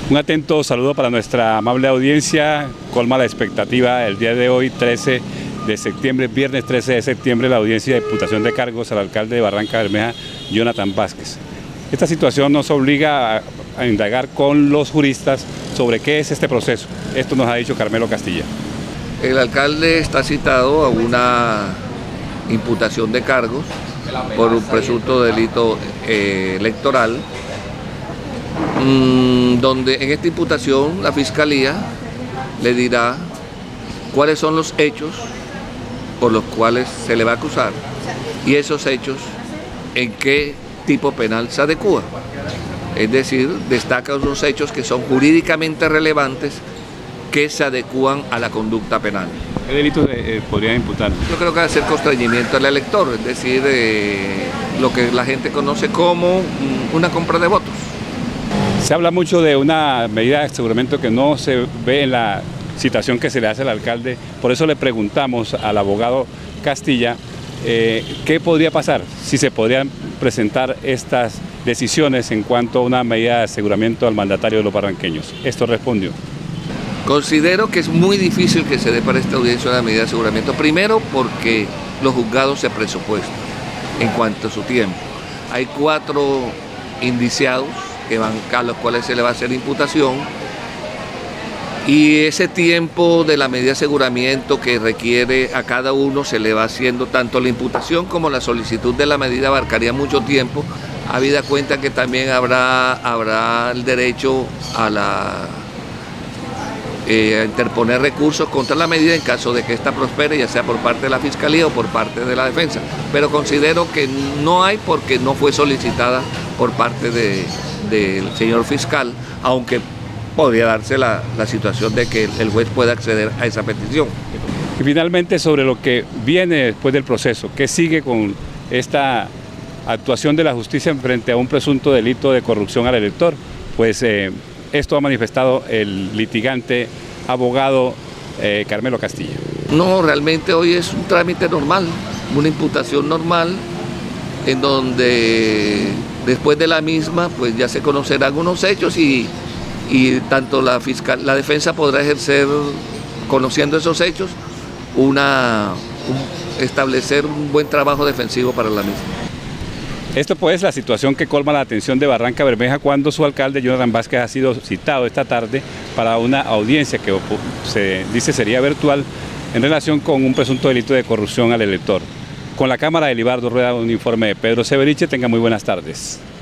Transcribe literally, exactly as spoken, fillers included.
Un atento saludo para nuestra amable audiencia, colma la expectativa el día de hoy, trece de septiembre, viernes trece de septiembre, la audiencia de imputación de cargos al alcalde de Barranca Bermeja, Jonathan Vázquez. Esta situación nos obliga a, a indagar con los juristas sobre qué es este proceso. Esto nos ha dicho Carmelo Castilla. El alcalde está citado a una imputación de cargos por un presunto delito eh, electoral, mmm, donde en esta imputación la Fiscalía le dirá cuáles son los hechos por los cuales se le va a acusar y esos hechos en qué tipo penal se adecúa. Es decir, destaca unos hechos que son jurídicamente relevantes que se adecúan a la conducta penal. ¿Qué delitos eh, podrían imputar? Yo creo que va a ser constreñimiento al elector, es decir, eh, lo que la gente conoce como una compra de votos. Se habla mucho de una medida de aseguramiento que no se ve en la citación que se le hace al alcalde, por eso le preguntamos al abogado Castilla eh, qué podría pasar si se podrían presentar estas decisiones en cuanto a una medida de aseguramiento al mandatario de los barranqueños. Esto respondió. Considero que es muy difícil que se dé para esta audiencia una medida de aseguramiento, primero porque los juzgados se presupuestan en cuanto a su tiempo. Hay cuatro indiciados que van, a los cuales se le va a hacer imputación, y ese tiempo de la medida de aseguramiento que requiere a cada uno se le va haciendo tanto la imputación como la solicitud de la medida abarcaría mucho tiempo, habida cuenta que también habrá, habrá el derecho a la Eh, a interponer recursos contra la medida en caso de que ésta prospere, ya sea por parte de la Fiscalía o por parte de la Defensa. Pero considero que no hay porque no fue solicitada por parte de, del señor fiscal, aunque podría darse la, la situación de que el juez pueda acceder a esa petición. Y finalmente, sobre lo que viene después del proceso, ¿qué sigue con esta actuación de la justicia frente a un presunto delito de corrupción al elector? Pues eh, esto ha manifestado el litigante abogado eh, Carmelo Castilla. No, realmente hoy es un trámite normal, una imputación normal, en donde después de la misma pues ya se conocerán algunos hechos y, y tanto la fiscal, la defensa podrá ejercer, conociendo esos hechos, una, un, establecer un buen trabajo defensivo para la misma. Esto pues la situación que colma la atención de Barranca Bermeja cuando su alcalde Jonathan Vázquez ha sido citado esta tarde para una audiencia que se dice sería virtual en relación con un presunto delito de corrupción al elector. Con la cámara de Libardo Rueda, un informe de Pedro Severiche. Tenga muy buenas tardes.